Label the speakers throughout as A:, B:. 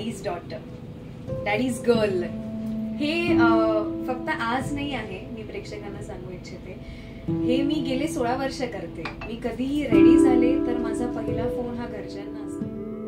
A: Daddy's daughter, daddy's girl हे फक्त आज नाही आहे. मी प्रेक्षकांना सांगू इच्छिते, हे मी गेले 16 वर्ष करते. मी कधीही रेडी झाले तर माझा पहिला फोन हा घरच्यांना असतो.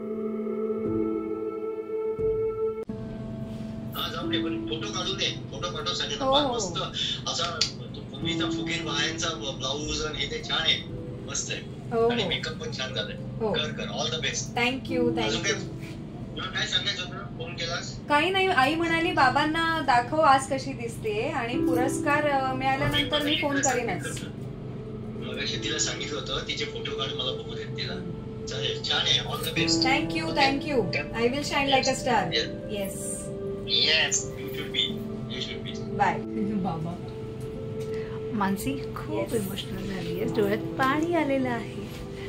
B: फोटो काढू दे, फोटो पाठव सगळ्यांना. मस्त असा पूर्वीचा फुगीर बायांचा ब्लाऊज आणि हे ते छान आहे, मस्त आहे. आणि मेकअप पण छान झालाय. कर कर, all the best.
A: Thank you thank you.
B: काय सांगायचं होतं, फोन केलास?
A: काही नाही, आई म्हणाली बाबांना दाखव आज कशी दिसते आणि पुरस्कार मिळाल्यानंतर मी फोन करेनच.
B: मगाशी तिला सांगितलं होतं तिचे फोटो काढ, मला बघू देत तिला. चालेल, छान आहे, all the best.
A: Thank you thank you. I will shine like a star. Yes
B: yes, you should be, you should be.
A: Bye.
C: बाबा मानसी खूप इमोशनल झाली आहे, डोळ्यात पाणी आलेलं आहे.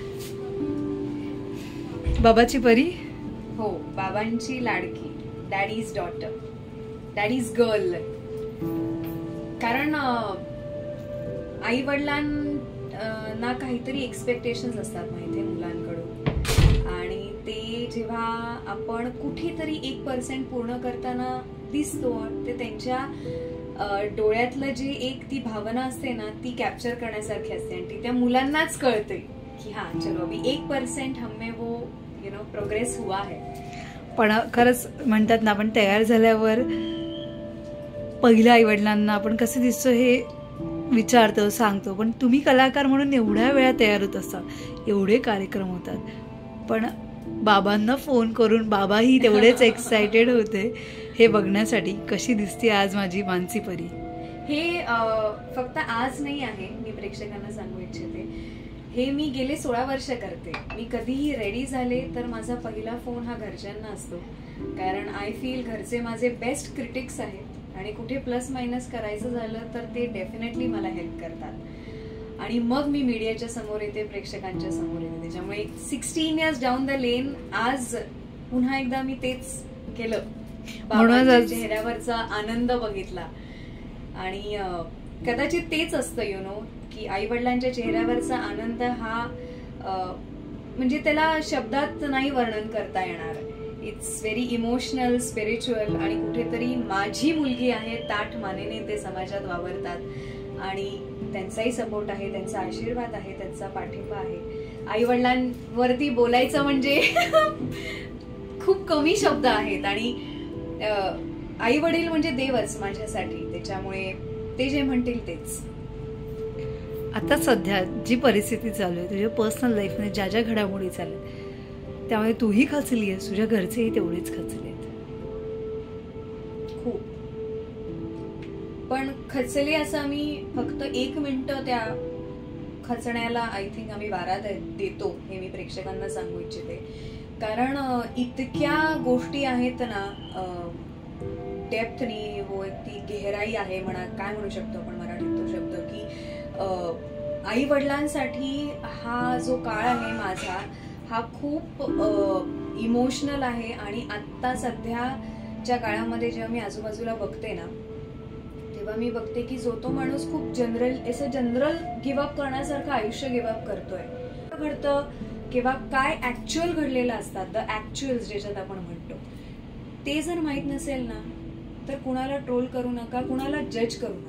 C: बाबाची परी.
A: हो, बाबांची लाडकी, डॅडीज डॉटर, डॅडीज गर्ल. कारण आई वडिलांना काहीतरी एक्सपेक्टेशन्स असतात माहितीये मुलांकडून, आणि ते जेव्हा आपण कुठेतरी 1% पूर्ण करताना दिसतो, ते त्यांच्या डोळ्यातलं जे एक ती भावना असते ना, ती कॅप्चर करण्यासारखी असते आणि ती त्या मुलांनाच कळते की हा चलो अभी 1% हमें वो प्रोग्रेस हुआ है.
C: पण खरंच म्हणतात ना, आपण तयार झाल्यावर पहिल्या आई वडिलांना आपण कसं दिसतो हे विचारतो, सांगतो. पण तुम्ही कलाकार म्हणून एवढ्या वेळा तयार होत असता, एवढे कार्यक्रम होतात, पण बाबांना फोन करून बाबाही तेवढेच एक्सायटेड होते हे बघण्यासाठी. कशी दिसते आज माझी मानसी परी.
A: हे फक्त आज नाही आहे, मी प्रेक्षकांना सांगू इच्छिते, हे मी गेले 16 वर्ष करते. मी कधीही रेडी झाले तर माझा पहिला फोन हा घरच्यांना असतो. कारण आय फील घरचे माझे बेस्ट क्रिटिक्स आहेत आणि कुठे प्लस मायनस करायचं झालं तर ते डेफिनेटली मला हेल्प करतात. आणि मग मी मीडियाच्या समोर येते, प्रेक्षकांच्या समोर येते. त्याच्यामुळे 16 इयर्स डाऊन द लेन आज पुन्हा एकदा मी तेच केलं. बाबांच्या चेहऱ्यावरचा आनंद बघितला आणि कदाचित तेच असतं की आई वडिलांच्या चेहऱ्यावरचा आनंद हा म्हणजे त्याला शब्दात नाही वर्णन करता येणार. इट्स व्हेरी इमोशनल, स्पिरिच्युअल, आणि कुठेतरी माझी मुलगी आहे ताठ मानेने ते समाजात वावरतात आणि त्यांचाही सपोर्ट आहे, त्यांचा आशीर्वाद आहे, त्यांचा पाठिंबा आहे. आई वडिलांवरती बोलायचं म्हणजे खूप कमी शब्द आहेत आणि आई वडील म्हणजे देवच माझ्यासाठी. त्याच्यामुळे ते जे म्हणतील तेच.
C: आता सध्या जी परिस्थिती चालू आहे तुझ्या पर्सनल लाईफमध्ये, ज्या ज्या घडामोडी चालल्या, त्यामुळे तूही खचली आहेस, तुझ्या घरचेही तेवढेच खचले आहेत.
A: खूप. पण खचले असं आम्ही फक्त 1 मिनिटं त्या खचण्याला आय थिंक आम्ही वारा देतो, हे मी प्रेक्षकांना सांगू इच्छिते. कारण इतक्या गोष्टी आहेत ना, डेप्थनी, वो ती गहराई आहे म्हणा, काय म्हणू शकतो आपण मराठीत तो शब्द, की आई वडिलांसाठी हा जो काळ आहे माझा, हा खूप इमोशनल आहे. आणि आत्ता सध्याच्या काळामध्ये जेव्हा मी आजूबाजूला बघते ना, तेव्हा मी बघते की जो तो माणूस खूप जनरल गिव्हअप करण्यासारखं आयुष्य गिव्हअप करतोय. घडतं किंवा काय ऍक्च्युअल घडलेलं असतात, द ऍक्च्युअल्स ज्याच्यात आपण म्हणतो, ते जर माहीत नसेल ना तर कुणाला ट्रोल करू नका, कुणाला जज करू नका.